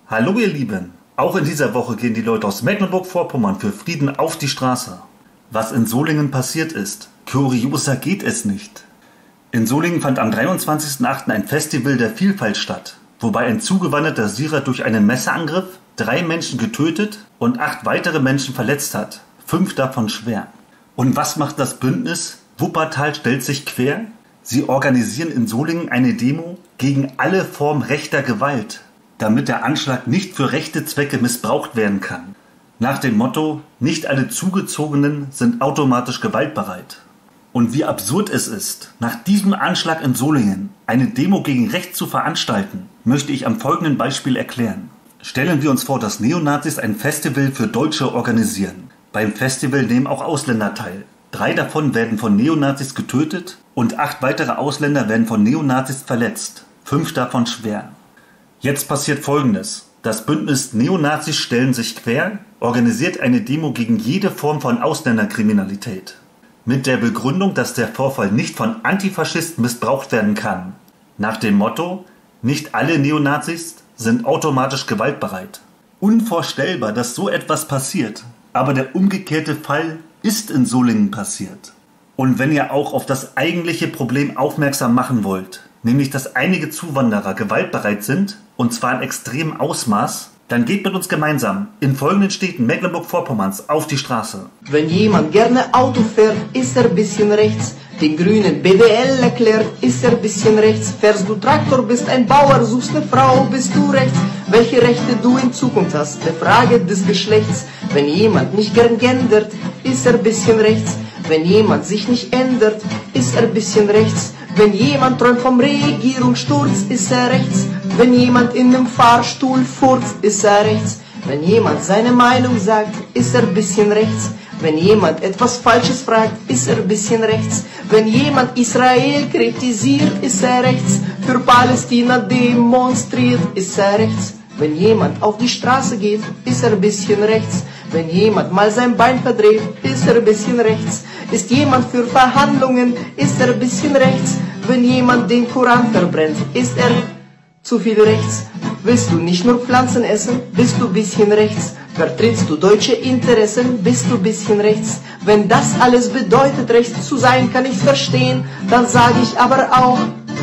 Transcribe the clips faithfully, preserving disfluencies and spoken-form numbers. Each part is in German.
Hallo ihr Lieben, auch in dieser Woche gehen die Leute aus Mecklenburg-Vorpommern für Frieden auf die Straße. Was in Solingen passiert ist, kurioser geht es nicht. In Solingen fand am dreiundzwanzigsten achten ein Festival der Vielfalt statt, wobei ein zugewanderter Syrer durch einen Messerangriff drei Menschen getötet und acht weitere Menschen verletzt hat, fünf davon schwer. Und was macht das Bündnis Wuppertal stellt sich quer? Sie organisieren in Solingen eine Demo gegen alle Formen rechter Gewalt, damit der Anschlag nicht für rechte Zwecke missbraucht werden kann. Nach dem Motto, nicht alle Zugezogenen sind automatisch gewaltbereit. Und wie absurd es ist, nach diesem Anschlag in Solingen eine Demo gegen rechts zu veranstalten, möchte ich am folgenden Beispiel erklären. Stellen wir uns vor, dass Neonazis ein Festival für Deutsche organisieren. Beim Festival nehmen auch Ausländer teil. Drei davon werden von Neonazis getötet und acht weitere Ausländer werden von Neonazis verletzt. Fünf davon schwer. Jetzt passiert Folgendes. Das Bündnis Neonazis stellen sich quer, organisiert eine Demo gegen jede Form von Ausländerkriminalität. Mit der Begründung, dass der Vorfall nicht von Antifaschisten missbraucht werden kann. Nach dem Motto, nicht alle Neonazis sind automatisch gewaltbereit. Unvorstellbar, dass so etwas passiert. Aber der umgekehrte Fall ist in Solingen passiert. Und wenn ihr auch auf das eigentliche Problem aufmerksam machen wollt, nämlich dass einige Zuwanderer gewaltbereit sind, und zwar in extremem Ausmaß, dann geht mit uns gemeinsam in folgenden Städten Mecklenburg-Vorpommerns auf die Straße. Wenn jemand gerne Auto fährt, ist er bisschen rechts. Den Grünen B D L erklärt, ist er bisschen rechts. Fährst du Traktor, bist ein Bauer, suchst eine Frau, bist du rechts. Welche Rechte du in Zukunft hast, der Frage des Geschlechts. Wenn jemand nicht gern gendert, ist er bisschen rechts. Wenn jemand sich nicht ändert, ist er bisschen rechts. Wenn jemand träumt vom Regierungssturz, ist er rechts. Wenn jemand in dem Fahrstuhl furzt, ist er rechts. Wenn jemand seine Meinung sagt, ist er bisschen rechts. Wenn jemand etwas Falsches fragt, ist er bisschen rechts. Wenn jemand Israel kritisiert, ist er rechts. Für Palästina demonstriert, ist er rechts. Wenn jemand auf die Straße geht, ist er bisschen rechts. Wenn jemand mal sein Bein verdreht, ist er bisschen rechts. Ist jemand für Verhandlungen, ist er bisschen rechts. Wenn jemand den Koran verbrennt, ist er zu viel rechts. Willst du nicht nur Pflanzen essen, bist du bisschen rechts. Vertrittst du deutsche Interessen, bist du bisschen rechts. Wenn das alles bedeutet, rechts zu sein, kann ich verstehen. Dann sage ich aber auch,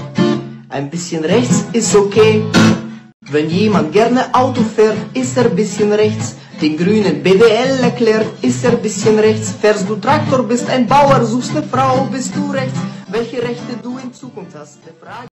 ein bisschen rechts ist okay. Wenn jemand gerne Auto fährt, ist er bisschen rechts. Den Grünen B D L erklärt, ist er bisschen rechts. Fährst du Traktor, bist ein Bauer, suchst eine Frau, bist du rechts. Welche Rechte du in Zukunft hast, der Frage